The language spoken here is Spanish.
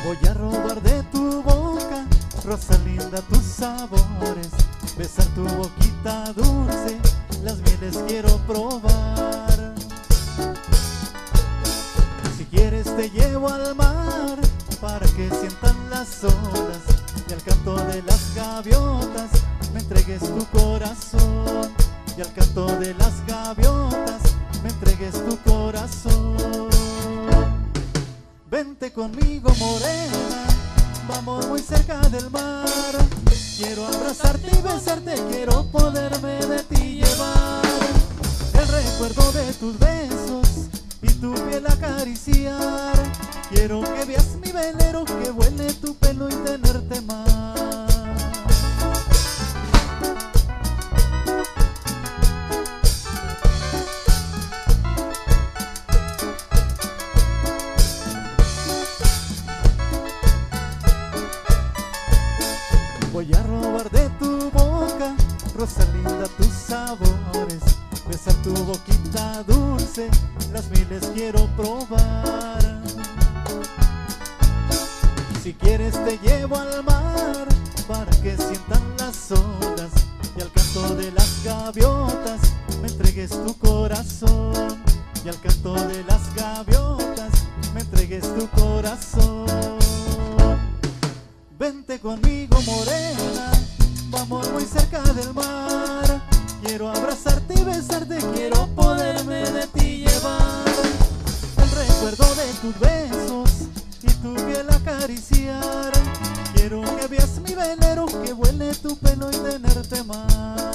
Voy a robar de tu boca, rosa linda, tus sabores, besar tu boquita dulce, las mieles quiero probar. Si quieres te llevo al mar, para que sientan las olas, y al canto de las gaviotas me entregues tu corazón. Y al canto de las gaviotas me entregues tu corazón. Vente conmigo, morena, vamos muy cerca del mar. Quiero abrazarte y besarte, quiero poderme de ti llevar. El recuerdo de tus besos y tu piel acariciar. Quiero que veas mi velero, que vuele tu pelo y tenerte más. Voy a robar de tu boca, rosa linda, tus sabores, besar tu boquita dulce, las mieles quiero probar. Si quieres te llevo al mar, para que sientan las olas, y al canto de las gaviotas me entregues tu corazón. Y al canto de las gaviotas me entregues tu corazón. Vente conmigo, morena, vamos muy cerca del mar. Quiero abrazarte y besarte, quiero poderme de ti llevar. El recuerdo de tus besos y tu piel acariciar. Quiero que veas mi velero, que vuele tu pelo y tenerte más.